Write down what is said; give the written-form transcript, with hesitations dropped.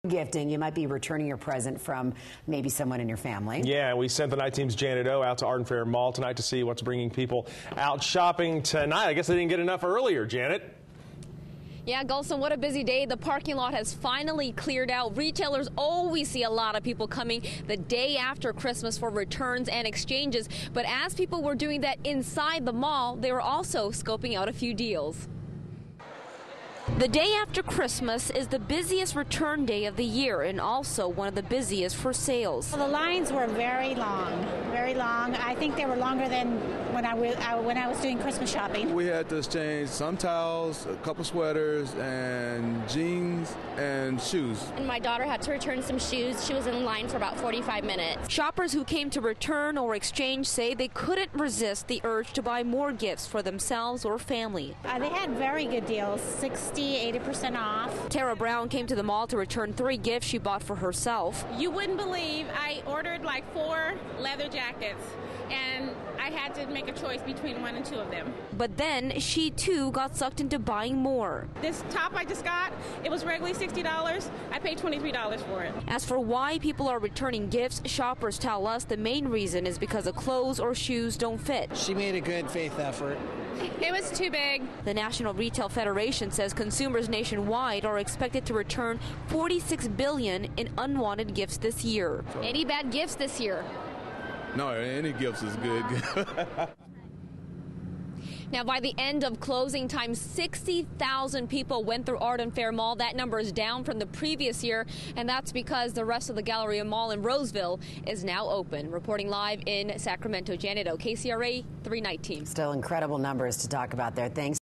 Gifting, you might be returning your present from maybe someone in your family. Yeah, we sent the night team's Janet O out to Arden Fair Mall tonight to see what's bringing people out shopping tonight. I guess they didn't get enough earlier, Janet. Yeah, Golson, what a busy day. The parking lot has finally cleared out. Retailers always see a lot of people coming the day after Christmas for returns and exchanges. But as people were doing that inside the mall, they were also scoping out a few deals. The day after Christmas is the busiest return day of the year and also one of the busiest for sales. Well, the lines were very long, very long. I think they were longer than when I was doing Christmas shopping. We had to exchange some towels, a couple sweaters, and jeans and shoes. And my daughter had to return some shoes. She was in line for about 45 minutes. Shoppers who came to return or exchange say they couldn't resist the urge to buy more gifts for themselves or family. They had very good deals, 80% off. Tara Brown came to the mall to return 3 gifts she bought for herself. You wouldn't believe I ordered like 4 leather jackets, and I had to make a choice between 1 and 2 of them. But then she too got sucked into buying more. This top I just got, it was regularly $60. I paid $23 for it. As for why people are returning gifts, shoppers tell us the main reason is because the clothes or shoes don't fit. She made a good faith effort. It was too big. The National Retail Federation says consumers nationwide are expected to return $46 billion in unwanted gifts this year. Any bad gifts this year? No, any gifts is good. Now, by the end of closing time, 60,000 people went through Arden Fair Mall. That number is down from the previous year, and that's because the rest of the Galleria Mall in Roseville is now open. Reporting live in Sacramento, Janet O, KCRA 3 Night Team. Still incredible numbers to talk about there. Thanks.